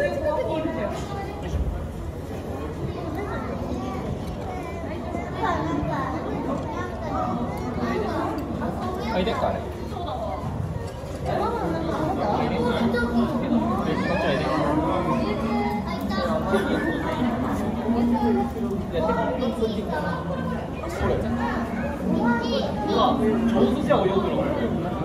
あ、いいですかあれ。上手じゃ泳ぐの。